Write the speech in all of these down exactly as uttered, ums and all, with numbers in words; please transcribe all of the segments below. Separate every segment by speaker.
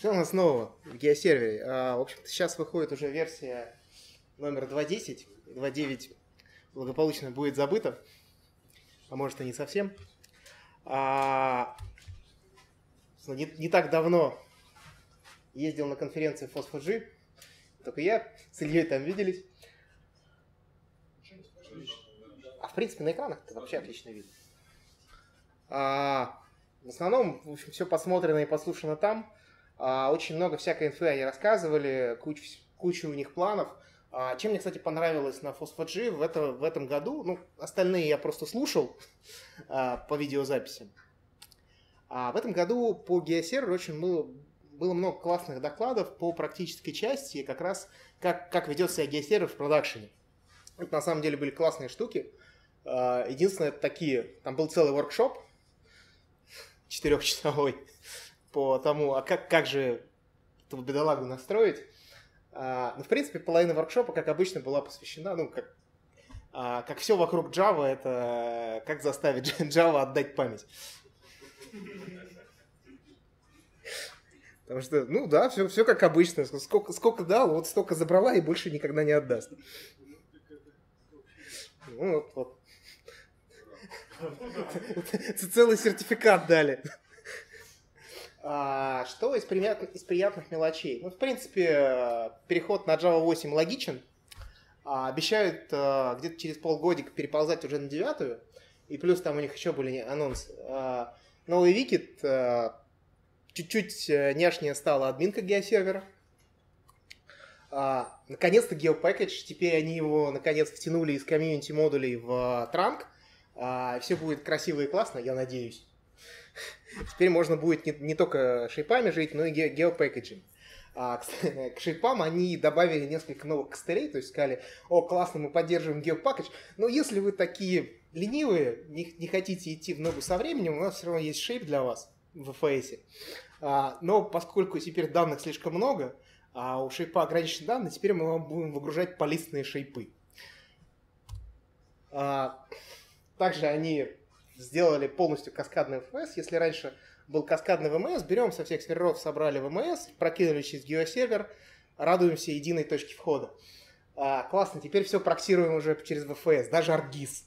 Speaker 1: Что у нас нового в геосервере? А, в общем-то, сейчас выходит уже версия номер два точка десять. два точка девять благополучно будет забыта, а может и не совсем. А, не, не так давно ездил на конференцию FOSS4G, только я с Ильей там виделись. А в принципе на экранах это вообще отлично видно. А, в основном, в общем, все посмотрено и послушано там. А, очень много всякой инфы они рассказывали, куча, куча у них планов. А, чем мне, кстати, понравилось на FOSS4G в, это, в этом году, ну, остальные я просто слушал а, по видеозаписям. А в этом году по геосерверу очень было, было много классных докладов по практической части, как раз как, как ведет себя геосервер в продакшене. Это на самом деле были классные штуки. Единственное, это такие, там был целый воркшоп четырехчасовой по тому, а как, как же эту бедолагу настроить. Но, в принципе, половина воркшопа, как обычно, была посвящена, ну, как, как все вокруг Java, это как заставить Java отдать память. Потому что, ну да, все, все как обычно. Сколько, сколько дал, вот столько забрала и больше никогда не отдаст. Ну, вот, вот. Целый сертификат дали. А, что из, приятных, из приятных мелочей? Ну, в принципе, переход на Java восемь логичен. А, обещают а, где-то через полгодика переползать уже на девятую. И плюс там у них еще были анонсы. А, новый Викит. А, чуть-чуть няшнее стала админка геосервера. А, наконец-то GeoPackage. Теперь они его наконец втянули из комьюнити модулей в Транк. А, все будет красиво и классно, я надеюсь. Теперь можно будет не, не только шейпами жить, но и геопэкэджем. А, к, к шейпам они добавили несколько новых костылей, то есть сказали: о, классно, мы поддерживаем геопэкэдж, но если вы такие ленивые, не, не хотите идти в ногу со временем, у нас все равно есть шейп для вас в эф эс. А, но поскольку теперь данных слишком много, а у шейпа ограничены данные, теперь мы вам будем выгружать полистные шейпы. А, также они сделали полностью каскадный эф эс. Если раньше был каскадный ви эм эс, берем со всех серверов, собрали ви эм эс, прокинули через геосервер, радуемся единой точке входа. А, классно, теперь все проксируем уже через ви эф эс, даже ArcGIS.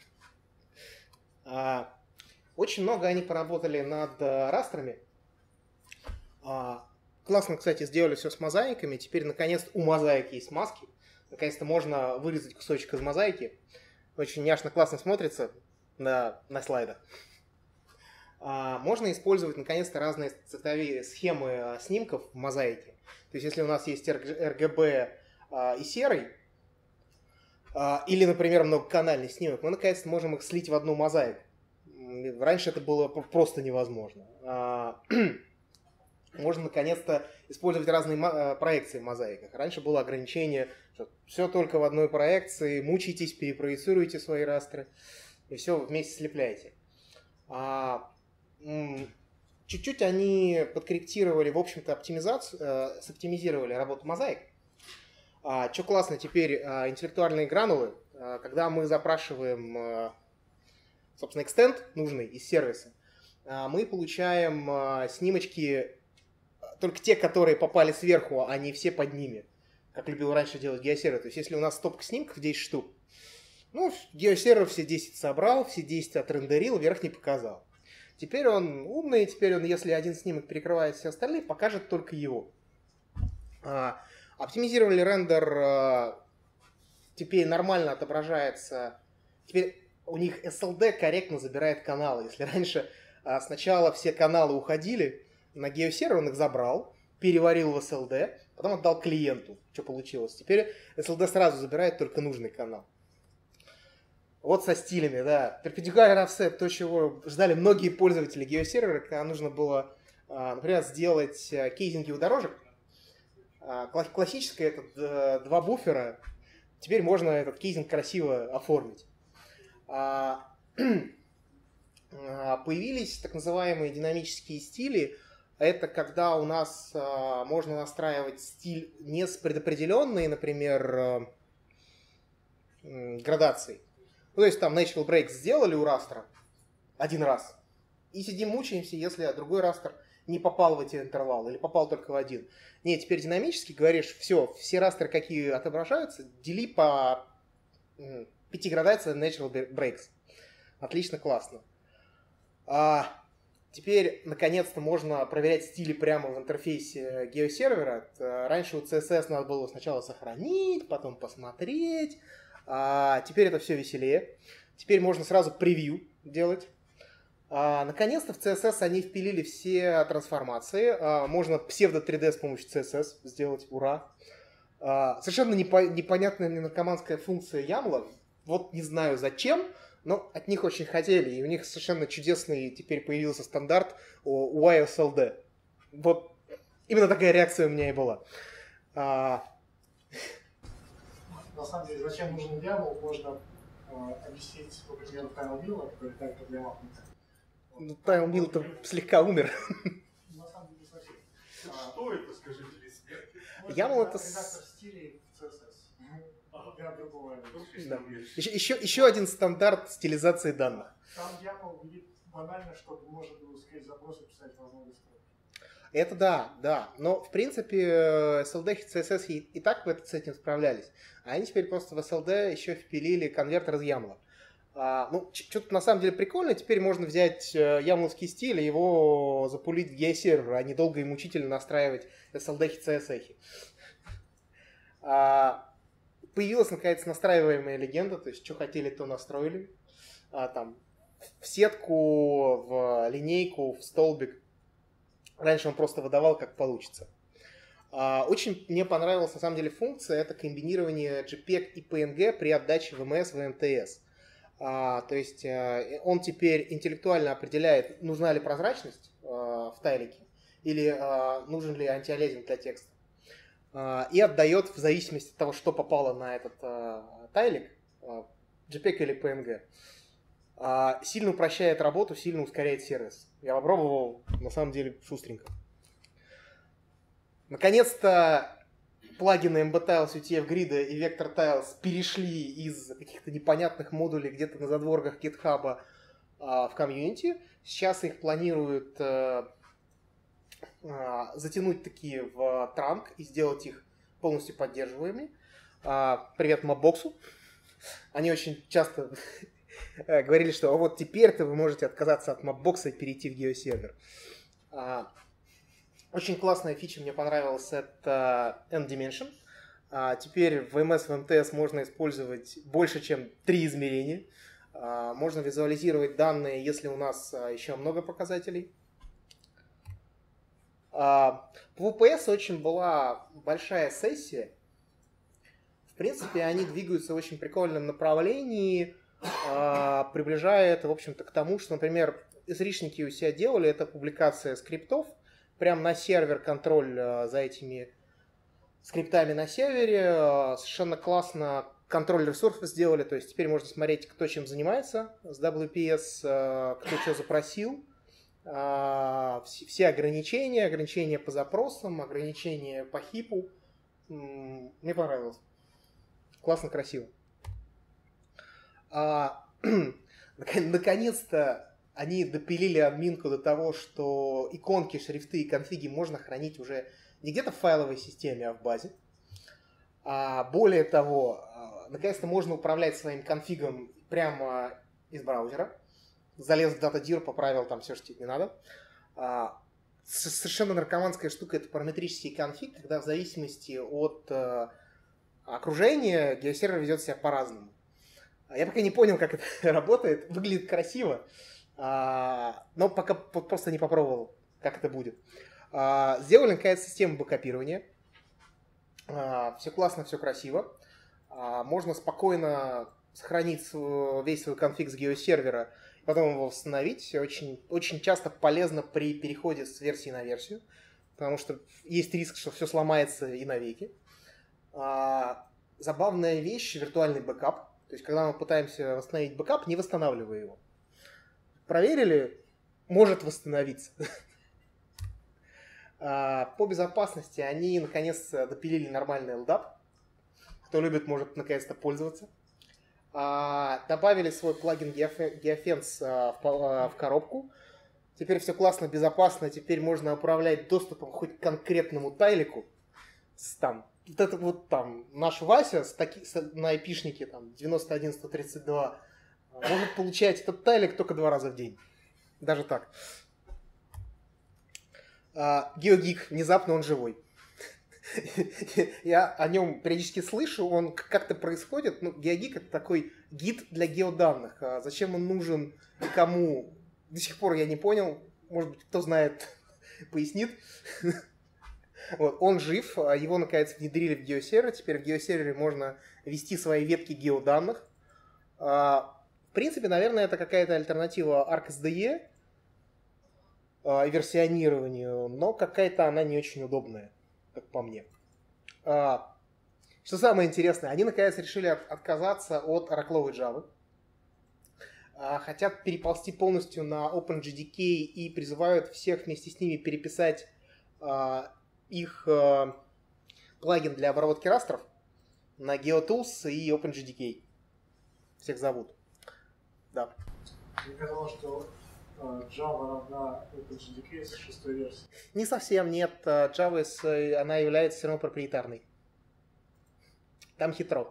Speaker 1: А, очень много они поработали над а, растрами. А, классно, кстати, сделали все с мозаиками. Теперь, наконец, у мозаики есть маски. Наконец-то можно вырезать кусочек из мозаики. Очень няшно, классно смотрится на, на слайдах. А, можно использовать, наконец-то, разные цветовые схемы а, снимков в мозаике. То есть, если у нас есть эр джи би а, и серый, а, или, например, многоканальный снимок, мы, наконец-то, можем их слить в одну мозаику. Раньше это было просто невозможно. А, можно, наконец-то, использовать разные а, проекции в мозаиках. Раньше было ограничение, что все только в одной проекции, мучайтесь, перепроецируйте свои растры. И все вместе слепляете. А, чуть-чуть они подкорректировали, в общем-то, оптимизацию, э, соптимизировали работу мозаик. А, что классно, теперь а, интеллектуальные гранулы, а, когда мы запрашиваем, а, собственно, экстенд нужный из сервиса, а, мы получаем а, снимочки, только те, которые попали сверху, а не все под ними, как любил раньше делать геосервер. То есть, если у нас стопка снимков десять штук, ну, геосервер все десять собрал, все десять отрендерил, верх не показал. Теперь он умный, теперь он, если один снимок перекрывает все остальные, покажет только его. А, оптимизировали рендер, а, теперь нормально отображается. Теперь у них эс эл ди корректно забирает каналы. Если раньше а, сначала все каналы уходили, на геосервер он их забрал, переварил в эс эл ди, потом отдал клиенту, что получилось. Теперь эс эл ди сразу забирает только нужный канал. Вот со стилями, да. Perpendicular offset, то, чего ждали многие пользователи геосервера, когда нужно было, например, сделать кейсинги у дорожек. Классическое это два буфера. Теперь можно этот кейсинг красиво оформить. Появились так называемые динамические стили. Это когда у нас можно настраивать стиль не с предопределенной, например, градацией. Ну, то есть там Natural Break сделали у растра один раз. И сидим, мучаемся, если другой растр не попал в эти интервалы или попал только в один. Нет, теперь динамически говоришь, все, все растры, какие отображаются, дели по пяти градациям natural breaks. Отлично, классно. А теперь, наконец-то, можно проверять стили прямо в интерфейсе геосервера. Раньше у си эс эс надо было сначала сохранить, потом посмотреть. А теперь это все веселее. Теперь можно сразу превью делать. А, наконец-то в си эс эс они впилили все трансформации. А, можно псевдо три дэ с помощью си эс эс сделать. Ура! А, совершенно непо- непонятная мне наркоманская функция ямла. Вот не знаю зачем, но от них очень хотели. И у них совершенно чудесный теперь появился стандарт уай эс эл ди. Вот именно такая реакция у меня и была. А...
Speaker 2: На самом деле, зачем нужен YAML, можно э, объяснить по примеру TileMill, который так для махнута.
Speaker 1: Ну, TileMill-то слегка умер.
Speaker 2: На самом деле, не совсем.
Speaker 3: Что это, скажите, ребят?
Speaker 1: YAML это...
Speaker 2: Редактор стилей в си эс эс. Для другого.
Speaker 1: Да. Еще, еще, еще один стандарт стилизации данных.
Speaker 2: Там YAML видит банально, чтобы можно было скрыть запросы писать во много строк.
Speaker 1: Это да, да. Но, в принципе, эс эл ди и си эс эс и, и так с этим справлялись. А они теперь просто в эс эл ди еще впилили конвертер из YAML. А, ну, что-то на самом деле прикольно. Теперь можно взять ямловский стиль и его запулить в геосервер, а не долго и мучительно настраивать эс эл ди и си эс эс. А, появилась, наконец, настраиваемая легенда. То есть, что хотели, то настроили. А, там, в сетку, в линейку, в столбик. Раньше он просто выдавал, как получится. Очень мне понравилась, на самом деле, функция. Это комбинирование джей пег и пи эн джи при отдаче ви эм эс в эм ти эс. То есть он теперь интеллектуально определяет, нужна ли прозрачность в тайлике или нужен ли антиалезинг для текста. И отдает в зависимости от того, что попало на этот тайлик, джей пег или пи эн джи. Сильно упрощает работу, сильно ускоряет сервис. Я попробовал, на самом деле, шустренько. Наконец-то плагины эм би Tiles, ю ти эф Grid и Vector Tiles перешли из каких-то непонятных модулей где-то на задворках GitHub в комьюнити. Сейчас их планируют затянуть такие в транк и сделать их полностью поддерживаемыми. Привет Mobbox. Они очень часто говорили, что вот теперь-то вы можете отказаться от Mobbox и перейти в геосервер. Очень классная фича мне понравилась, это N-Dimension. Теперь в эм эс, в эм ти эс можно использовать больше, чем три измерения. Можно визуализировать данные, если у нас еще много показателей. В ви пи эс очень была большая сессия. В принципе, они двигаются в очень прикольном направлении, приближая это, в общем-то, к тому, что, например, эсришники у себя делали, это публикация скриптов, прямо на сервер, контроль за этими скриптами на сервере. Совершенно классно контроль ресурсов сделали, то есть теперь можно смотреть, кто чем занимается с дабл ю пи эс, кто что запросил. Все ограничения, ограничения по запросам, ограничения по хипу. Мне понравилось. Классно, красиво. Наконец-то они допилили админку до того, что иконки, шрифты и конфиги можно хранить уже не где-то в файловой системе, а в базе. А более того, наконец-то можно управлять своим конфигом прямо из браузера. Залез в DataDir, поправил там все, что тебе не надо. Совершенно наркоманская штука — это параметрический конфиг, когда в зависимости от окружения геосервер ведет себя по-разному. Я пока не понял, как это работает. Выглядит красиво. Но пока просто не попробовал, как это будет. Сделали, наконец, систему бэкапирования. Все классно, все красиво. Можно спокойно сохранить весь свой конфиг с геосервера, потом его восстановить. Очень, очень часто полезно при переходе с версии на версию, потому что есть риск, что все сломается и навеки. Забавная вещь — виртуальный бэкап. То есть, когда мы пытаемся восстановить бэкап, не восстанавливая его. Проверили, может восстановиться. По безопасности они наконец допилили нормальный эл дап. Кто любит, может наконец-то пользоваться. Добавили свой плагин Geofence в коробку. Теперь все классно, безопасно, теперь можно управлять доступом хоть к конкретному тайлику. С, там, вот это вот там наш Вася с таки, с, на айпишнике там девяносто один сто тридцать два может получать этот тайлик только два раза в день. Даже так. А, GeoGeek, внезапно он живой. Я о нем периодически слышу, он как-то происходит. Ну, GeoGeek это такой гид для геоданных. А зачем он нужен и кому, до сих пор я не понял. Может быть, кто знает, пояснит. Вот, он жив, его наконец внедрили в геосервер. Теперь в геосервере можно вести свои ветки геоданных. В принципе, наверное, это какая-то альтернатива ArcSDE и версионированию, но какая-то она не очень удобная, как по мне. Что самое интересное, они наконец решили отказаться от оракловой Java. Хотят переползти полностью на OpenJDK и призывают всех вместе с ними переписать их плагин для обработки растров на GeoTools и OpenJDK. Всех зовут. Да.
Speaker 2: Мне казалось, что Java равна OpenJDK с шестой версии.
Speaker 1: Не совсем, нет. Java, она является все равно проприетарной. Там хитро.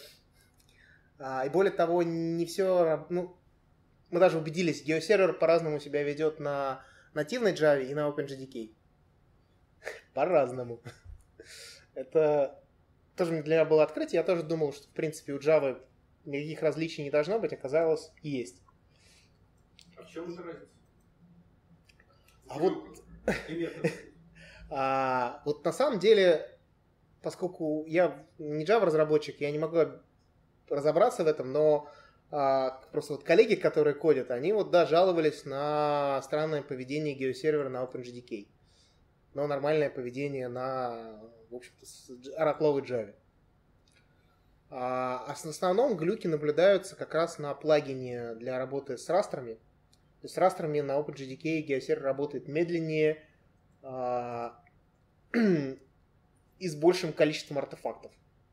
Speaker 1: И более того, не все... Ну, мы даже убедились, геосервер по-разному себя ведет на нативной Java и на OpenJDK. По-разному. Это тоже для меня было открытие. Я тоже думал, что, в принципе, у Java никаких различий не должно быть. Оказалось, есть.
Speaker 3: А в чем это разница?
Speaker 1: А вот, а, вот на самом деле, поскольку я не Java-разработчик, я не могу разобраться в этом, но а, просто вот коллеги, которые кодят, они вот, да, жаловались на странное поведение геосервера на OpenJDK. Но нормальное поведение на, в общем-то, оракловой Java. А в основном глюки наблюдаются как раз на плагине для работы с растрами. То есть с растрами на OpenJDK геосервер работает медленнее а, и с большим количеством артефактов.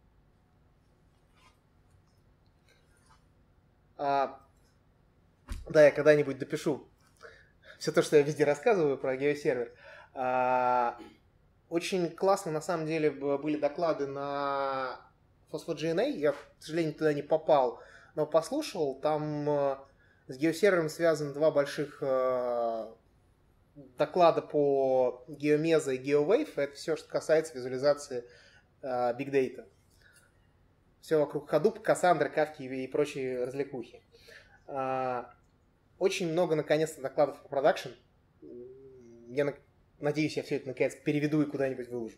Speaker 1: А, да, я когда-нибудь допишу все то, что я везде рассказываю про геосервер. А, очень классно, на самом деле, были доклады на FOSFOGNA. Я, к сожалению, туда не попал, но послушал. Там а, с геосервером связаны два больших а, доклада по GeoMesa и GeoWave. Это все, что касается визуализации а, Big Data. Все вокруг Hadoop, Cassandra, Kafka и прочие развлекухи. А, очень много, наконец-то, докладов по продакшн. Я надеюсь, я все это, наконец, переведу и куда-нибудь выложу.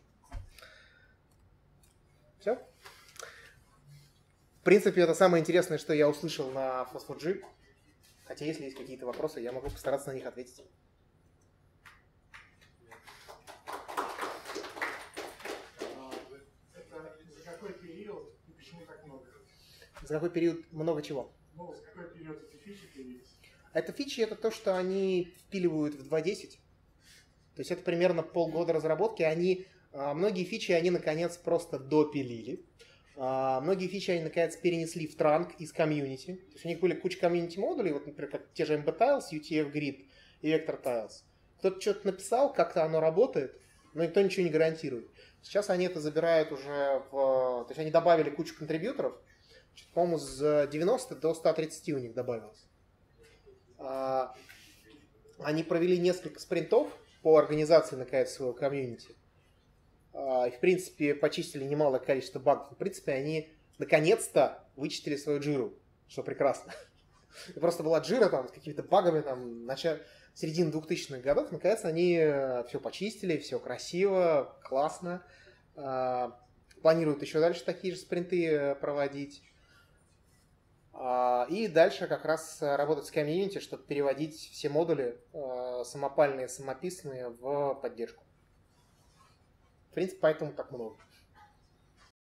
Speaker 1: Все. В принципе, это самое интересное, что я услышал на эф о эс фор джи. Хотя, если есть какие-то вопросы, я могу постараться на них ответить.
Speaker 2: За какой период и почему так много?
Speaker 1: За какой период много чего?
Speaker 2: Ну, за какой период эти фичи появились?
Speaker 1: Это фичи, это то, что они впиливают в два точка десять. То есть это примерно полгода разработки. Они, многие фичи они, наконец, просто допилили. Многие фичи они, наконец, перенесли в транк из комьюнити. То есть у них были куча комьюнити-модулей, вот, например, как те же MBTiles, ю ти эф Grid и VectorTiles. Кто-то что-то написал, как-то оно работает, но никто ничего не гарантирует. Сейчас они это забирают уже в... То есть они добавили кучу контрибьюторов. По-моему, с девяноста до ста тридцати у них добавилось. Они провели несколько спринтов по организации, наконец, своего комьюнити. И, в принципе, почистили немалое количество багов. В принципе, они наконец-то вычистили свою джиру, что прекрасно. И просто была джира там с какими-то багами там начала середины двухтысячных годов. Наконец, они все почистили, все красиво, классно. Планируют еще дальше такие же спринты проводить. И дальше как раз работать с комьюнити, чтобы переводить все модули самопальные, самописные в поддержку. В принципе, поэтому так много.